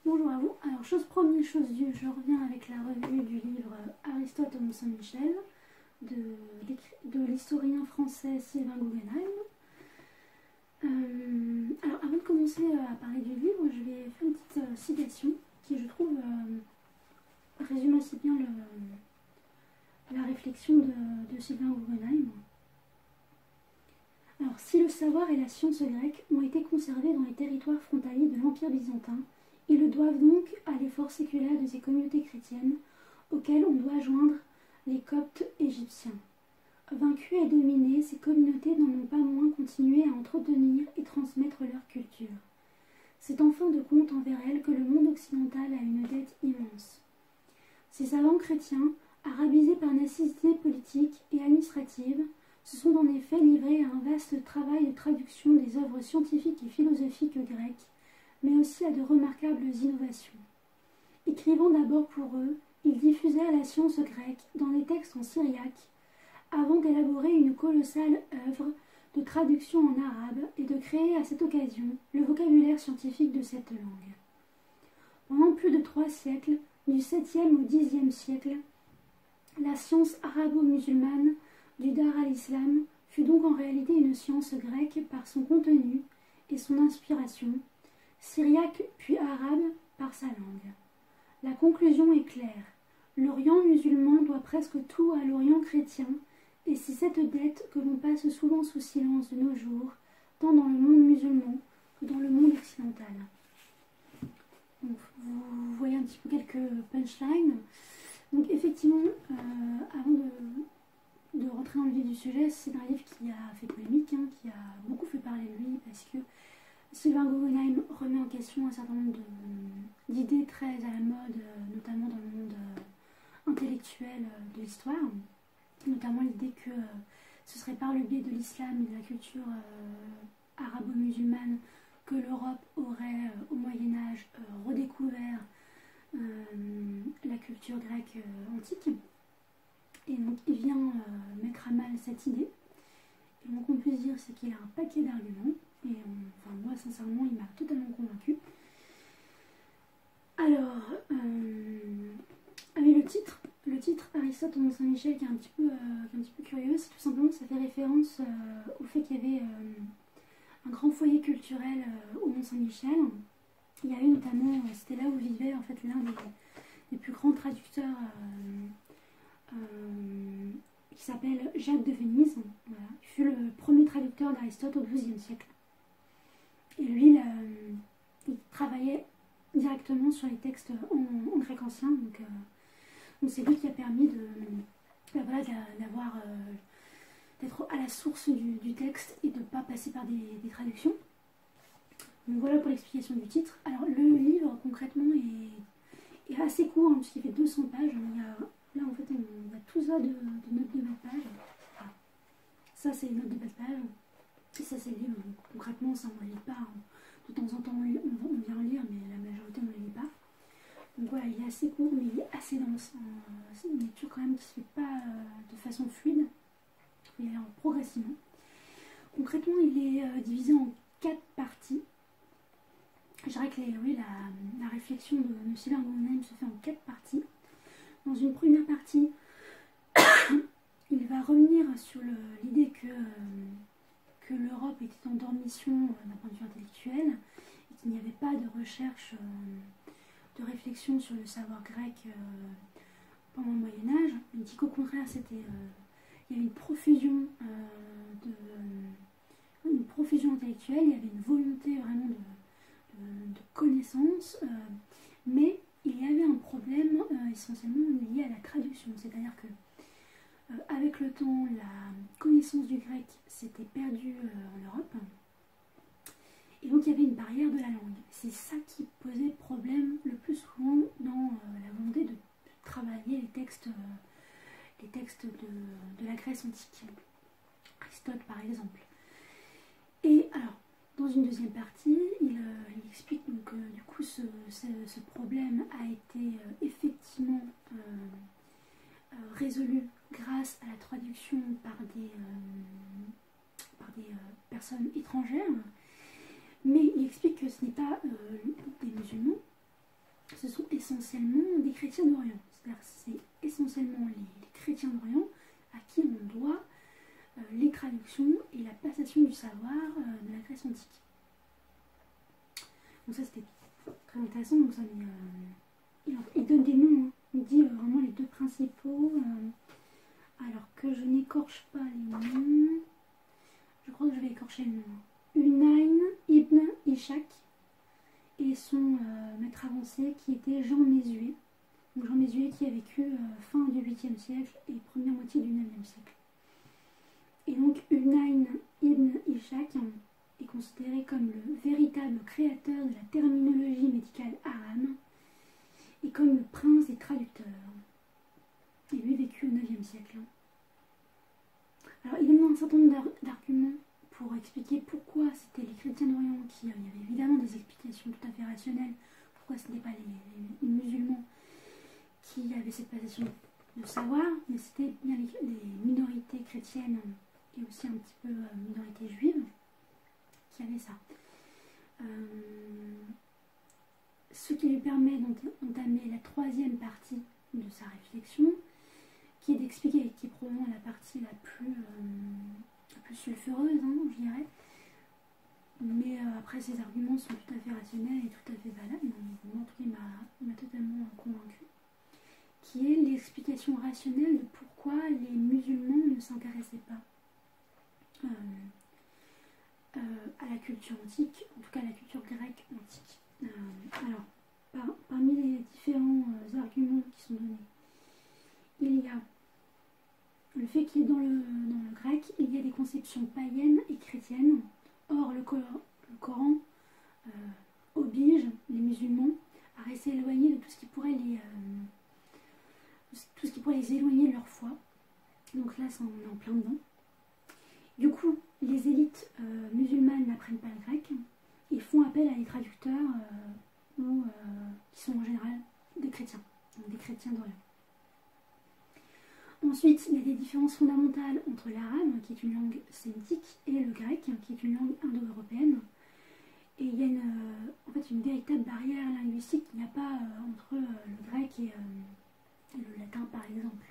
Bonjour à vous. Alors, chose première, chose due, je reviens avec la revue du livre Aristote au Mont-Saint-Michel de l'historien français Sylvain Guggenheim. Alors, avant de commencer à parler du livre, je vais faire une petite citation qui, je trouve, résume assez bien la réflexion de Sylvain Guggenheim. Alors, si le savoir et la science grecque ont été conservés dans les territoires frontaliers de l'Empire byzantin, ils le doivent donc à l'effort séculaire de ces communautés chrétiennes, auxquelles on doit joindre les Coptes égyptiens. Vaincus et dominés, ces communautés n'en ont pas moins continué à entretenir et transmettre leur culture. C'est en fin de compte envers elles que le monde occidental a une dette immense. Ces savants chrétiens, arabisés par nécessité politique et administrative, se sont en effet livrés à un vaste travail de traduction des œuvres scientifiques et philosophiques grecques, mais aussi à de remarquables innovations. Écrivant d'abord pour eux, ils diffusèrent la science grecque dans les textes en syriaque, avant d'élaborer une colossale œuvre de traduction en arabe et de créer à cette occasion le vocabulaire scientifique de cette langue. Pendant plus de 3 siècles, du 7e au 10e siècle, la science arabo-musulmane du Dar al-Islam fut donc en réalité une science grecque par son contenu et son inspiration, syriaque puis arabe par sa langue. La conclusion est claire. L'Orient musulman doit presque tout à l'Orient chrétien, et c'est cette dette que l'on passe souvent sous silence de nos jours, tant dans le monde musulman que dans le monde occidental. Donc, vous voyez un petit peu quelques punchlines. Donc effectivement, avant de rentrer dans le vif du sujet, c'est un livre qui a fait polémique, qui a beaucoup fait parler de lui, parce que Sylvain Guggenheim remet en question un certain nombre d'idées très à la mode, notamment dans le monde intellectuel de l'histoire, notamment l'idée que ce serait par le biais de l'islam et de la culture arabo-musulmane que l'Europe aurait au Moyen-Âge redécouvert la culture grecque antique. Et donc il vient mettre à mal cette idée. Et donc on peut se dire c'est qu'il a un paquet d'arguments. Et enfin, moi sincèrement il m'a totalement convaincu. Alors, avec le titre Aristote au Mont-Saint-Michel qui est un petit peu curieux, c'est tout simplement que ça fait référence au fait qu'il y avait un grand foyer culturel au Mont-Saint-Michel. Il y avait notamment, c'était là où vivait en fait l'un des plus grands traducteurs qui s'appelle Jacques de Venise. Voilà. Il fut le premier traducteur d'Aristote au XIIe siècle. Et lui, il travaillait directement sur les textes en grec ancien. Donc c'est lui qui a permis d'avoir d'être à la source du texte et de ne pas passer par des traductions. Donc voilà pour l'explication du titre. Alors le livre concrètement est assez court, puisqu'il fait 200 pages. Là en fait il y a tout ça de notes de bas de page. Voilà. Ça c'est les notes de bas de page. Et ça c'est le livre. Donc, concrètement ça on ne lit pas. De temps en temps on vient lire, mais la majorité on ne le lit pas. Donc voilà, il est assez court mais il est assez dense. C'est une lecture quand même qui ne se fait pas de façon fluide. Il faut y aller progressivement. Concrètement il est divisé en 4 parties. Je dirais que la réflexion de Sylvain Guggenheim se fait en 4 parties. Dans une première partie, il va revenir sur l'idée que l'Europe était en dormition d'un point de vue intellectuel et qu'il n'y avait pas de recherche, de réflexion sur le savoir grec pendant le Moyen-Âge. Il dit qu'au contraire, il y avait une profusion intellectuelle, il y avait une volonté vraiment de connaissances, mais il y avait un problème essentiellement lié à la traduction, c'est-à-dire que avec le temps, la connaissance du grec s'était perdue en Europe, et donc il y avait une barrière de la langue. C'est ça qui posait problème le plus souvent dans la volonté de travailler les textes de la Grèce antique, Aristote par exemple. Et alors, dans une deuxième partie, il explique donc que du coup ce problème a été effectivement résolu grâce à la traduction par des personnes étrangères, mais il explique que ce n'est pas des musulmans ce sont essentiellement des chrétiens d'Orient. C'est-à-dire que c'est essentiellement les chrétiens d'Orient à qui on doit les traductions et la passation du savoir de la Grèce antique. Donc ça c'était très intéressant, donc ça il donne des noms, hein. Il dit vraiment les deux principaux, alors que je n'écorche pas les noms, je crois que je vais écorcher le nom. Unayn ibn Ishaq et son maître avancé qui était Jean Mézué. Donc Jean Mézué qui a vécu fin du 8e siècle et première moitié du 9e siècle. Et donc Unayn ibn Ishaq est considéré comme le véritable créateur de la terminologie médicale arabe et comme le prince des traducteurs. Et lui vécu au 9e siècle. Alors il donne un certain nombre d'arguments pour expliquer pourquoi c'était les chrétiens d'Orient qui... Il y avait évidemment des explications tout à fait rationnelles, pourquoi ce n'était pas les musulmans qui avaient cette passation de savoir, mais c'était bien les minorités chrétiennes et aussi un petit peu minorités juives qui avaient ça. Ce qui lui permet d'entamer la troisième partie de sa réflexion, qui est d'expliquer, qui est probablement la partie la plus sulfureuse, hein, je dirais. Mais après, ces arguments sont tout à fait rationnels et tout à fait valables. Donc, en tout cas, il m'a totalement convaincu. Qui est l'explication rationnelle de pourquoi les musulmans ne s'intéressaient pas à la culture antique, en tout cas à la culture grecque antique. Alors, parmi les différents arguments qui sont donnés, il y a le fait qu'il y ait dans le grec, il y a des conceptions païennes et chrétiennes. Or, le Coran oblige les musulmans à rester éloignés de tout ce qui pourrait les éloigner de leur foi. Donc là, ça, on est en plein dedans. Du coup, les élites musulmanes n'apprennent pas le grec. Ils font appel à des traducteurs qui sont en général des chrétiens, donc des chrétiens d'Orient. Ensuite, il y a des différences fondamentales entre l'arabe, qui est une langue sémitique, et le grec, qui est une langue indo-européenne. Et il y a une véritable barrière linguistique qu'il n'y a pas entre le grec et le latin, par exemple.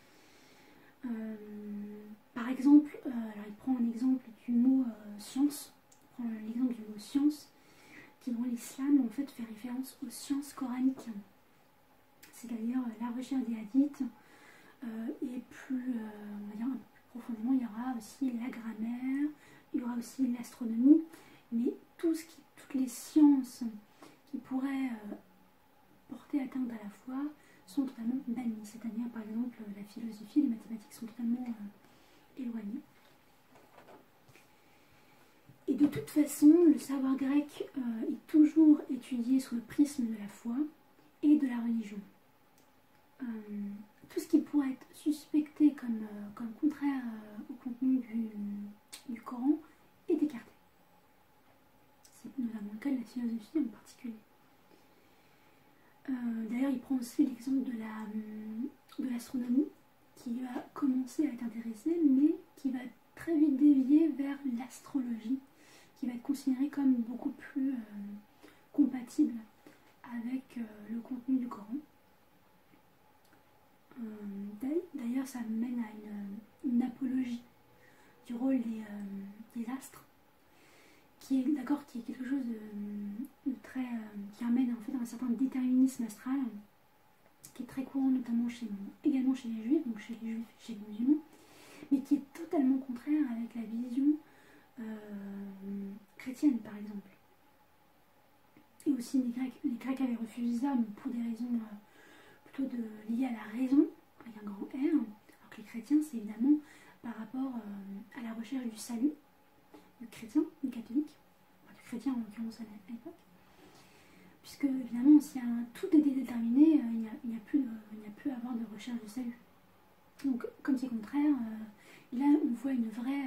Par exemple, alors il prend un exemple du mot science, il prend l'exemple du mot science, qui dans l'islam en fait fait référence aux sciences coraniques, c'est-à-dire la recherche des hadiths, et plus, on va dire un peu plus profondément, il y aura aussi la grammaire, il y aura aussi l'astronomie, mais toutes les sciences qui pourraient porter atteinte à la foi sont totalement bannies, c'est-à-dire par exemple la philosophie, les mathématiques sont totalement éloignées. Et de toute façon, le savoir grec est toujours étudié sous le prisme de la foi et de la religion. Tout ce qui pourrait être suspecté comme contraire au contenu du Coran est écarté. C'est notamment le cas de la philosophie en particulier. D'ailleurs, il prend aussi l'exemple de l'astronomie qui va commencer à être intéressée, mais qui va très vite dévier vers l'astrologie, qui va être considérée comme beaucoup plus compatible avec le contenu du Coran. D'ailleurs, ça mène à une apologie du rôle des astres, qui est quelque chose de très qui amène en fait un certain déterminisme astral, qui est très courant notamment également chez les juifs, donc chez les juifs, chez les musulmans, mais qui est totalement contraire avec la vision chrétienne, par exemple. Et aussi les Grecs avaient refusé ça, mais pour des raisons plutôt liées à la raison, avec un grand R, alors que les chrétiens, c'est évidemment par rapport à la recherche du salut, du chrétien, du catholique, enfin, du chrétien en l'occurrence à l'époque, puisque évidemment, si tout est déterminé, il n'y a plus à avoir de recherche de salut. Donc, comme c'est contraire, là on voit une vraie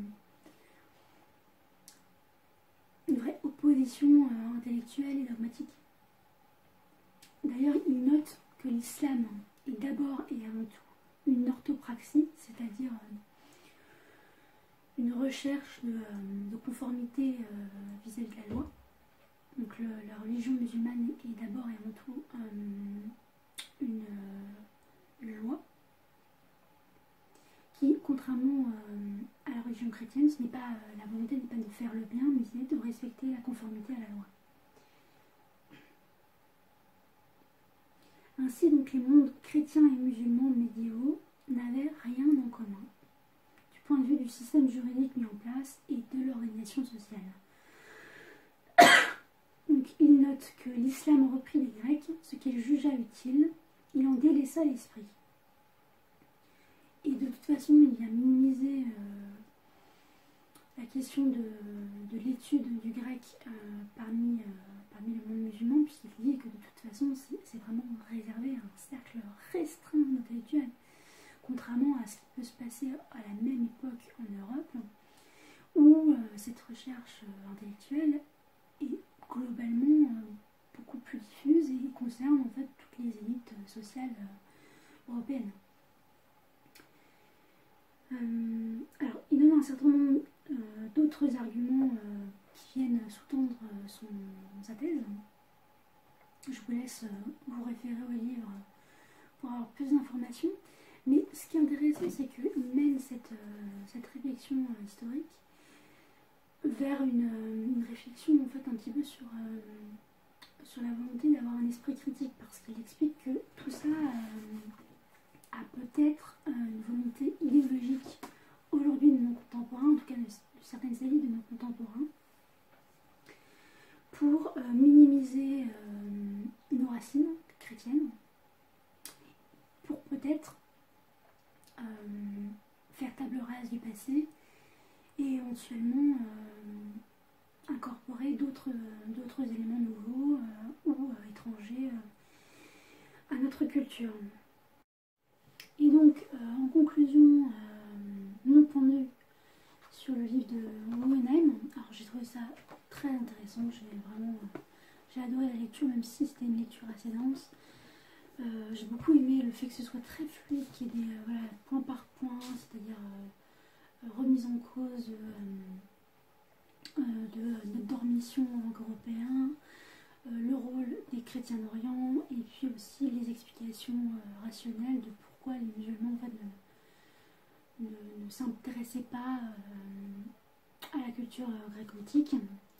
opposition intellectuelle et dogmatique. D'ailleurs, il note que l'islam est d'abord et avant tout une orthopraxie, c'est-à-dire une recherche de conformité vis-à-vis de la loi, Donc la religion musulmane est d'abord et avant tout une loi qui, contrairement à la religion chrétienne, ce n'est pas, la volonté n'est pas de faire le bien, mais c'est de respecter la conformité à la loi. Ainsi donc les mondes chrétiens et musulmans médiévaux n'avaient rien en commun, du point de vue du système juridique mis en place et de l'organisation sociale. Donc il note que l'islam reprit des Grecs ce qu'il jugea utile, il en délaissa l'esprit. Et de toute façon, il a minimisé la question de l'étude du grec parmi le monde musulman, puisqu'il dit que de toute façon, c'est vraiment réservé à un cercle restreint d'intellectuels, contrairement à ce qui peut se passer à la même époque en Europe, où cette recherche intellectuelle est globalement beaucoup plus diffuse et concerne en fait toutes les élites sociales européennes. Alors, il donne un certain nombre d'autres arguments qui viennent sous-tendre sa thèse. Je vous laisse vous référer au livre pour avoir plus d'informations. Mais ce qui est intéressant, c'est qu'il mène cette réflexion historique vers une réflexion en fait un petit peu sur la volonté d'avoir un esprit critique, parce qu'il explique que tout ça a peut-être une volonté idéologique aujourd'hui de nos contemporains, en tout cas de certaines élites de nos contemporains, pour minimiser nos racines chrétiennes, pour peut-être faire table rase du passé et éventuellement incorporer d'autres éléments nouveaux ou étrangers à notre culture. Et donc, en conclusion, mon point de vue sur le livre de Hohenheim, alors j'ai trouvé ça très intéressant, j'ai adoré la lecture, même si c'était une lecture assez dense. J'ai beaucoup aimé le fait que ce soit très fluide, qu'il y ait des point par point, c'est-à-dire remise en cause de notre dormition en tant qu'Européens, le rôle des chrétiens d'Orient, et puis aussi les explications rationnelles de pourquoi les musulmans en fait, ne s'intéressaient pas à la culture grecque-antique.